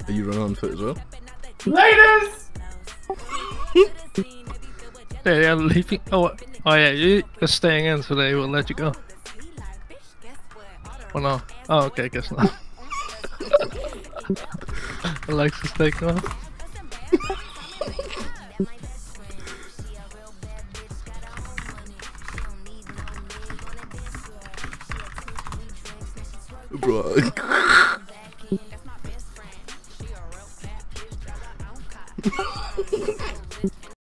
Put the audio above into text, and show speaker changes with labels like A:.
A: Are you running on foot as well?
B: Ladies!
C: Yeah, leaving. Oh yeah, you're staying in, so they will let you go. Oh no. Oh, okay, guess not. Alexa's taking off.
A: Bro.